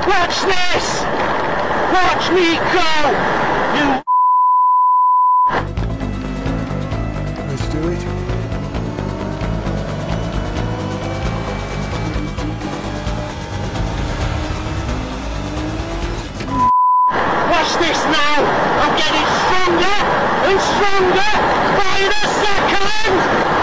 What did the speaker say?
Watch this! Watch me go! You Let's do it. watch this now! I'm getting stronger and stronger by the second!